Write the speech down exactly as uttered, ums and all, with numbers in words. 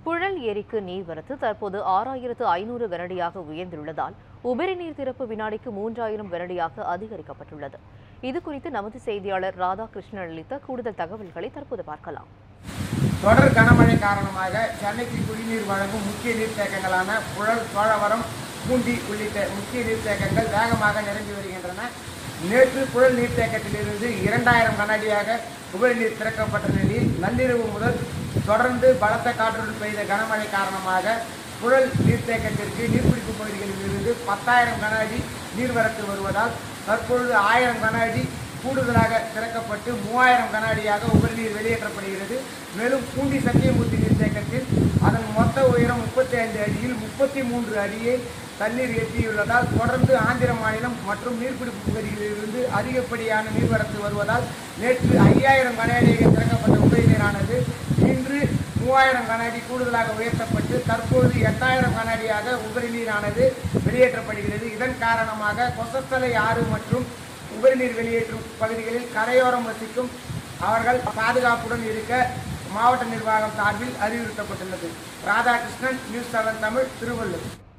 புழல் ஏரிக்கு நீர்வரத்து தற்போது ஆறாயிரத்து ஐநூறு கனஅடியாக உயர்ந்துள்ளதால் உபரி நீர் திறப்பு வினாடிக்கு மூன்றாயிரம் கனஅடியாக அதிகரிக்கப்பட்டுள்ளது. இதுகுறித்து நமது செய்தியாளர் ராதாகிருஷ்ணன் அளித்த கூடுதல் தகவல்களை தற்போது பார்க்கலாம். தொடர் கனமழை காரணமாக சென்னைக்கு குடிநீர் வழங்கும் முக்கிய நீர்த்தேக்கங்களான புழல், சோழவரம், பூண்டி உள்ளிட்ட முக்கிய நீர்த்தேக்கங்கள் வேகமாக நிரம்பி வருகின்றன. நேற்று புழல் நீர்த்தேக்கத்திலிருந்து இரண்டாயிரம் கனஅடியாக உபரி நீர் திறக்கப்பட்ட நிலையில் நள்ளிரவு முதல் தொடர்ந்து பலத்த காற்றுடன் பெய்த கனமழை காரணமாக புழல் நீர்த்தேக்கத்திற்கு நீர்பிடிப்பு பகுதிகளில் இருந்து பத்தாயிரம் கனஅடி நீர்வரத்து வருவதால் தற்பொழுது ஆயிரம் கனஅடி கூடுதலாக திறக்கப்பட்டு மூவாயிரம் கனஅடியாக உபரி நீர் வெளியேற்றப்படுகிறது. மேலும் பூண்டி சத்தியமூர்த்தி நீர்த்தேக்கத்தில் அதன் மொத்த உயரம் முப்பத்தி ஐந்து அடியில் முப்பத்தி மூன்று அடியை தண்ணீர் எட்டியுள்ளதால் தொடர்ந்து ஆந்திர மாநிலம் மற்றும் நீர்பிடிப்பு பகுதிகளிலிருந்து அதிகப்படியான நீர்வரத்து வருவதால் நேற்று ஐயாயிரம் கனஅடியாக திறக்கப்பட்ட உபரி நீரானது இன்று மூவாயிரம் கனஅடி கூடுதலாக உயர்த்தப்பட்டு தற்போது எட்டாயிரம் கனஅடியாக உபரி நீரானது வெளியேற்றப்படுகிறது. இதன் காரணமாக கொசஸ்தலை ஆறு மற்றும் உபரி நீர் வெளியேற்றும் பகுதிகளில் கரையோரம் வசிக்கும் அவர்கள் பாதுகாப்புடன் இருக்க மாவட்ட நிர்வாகம் சார்பில் அறிவுறுத்தப்பட்டுள்ளது. Radhakrishnan, news seven Tamil, Tiruvallur.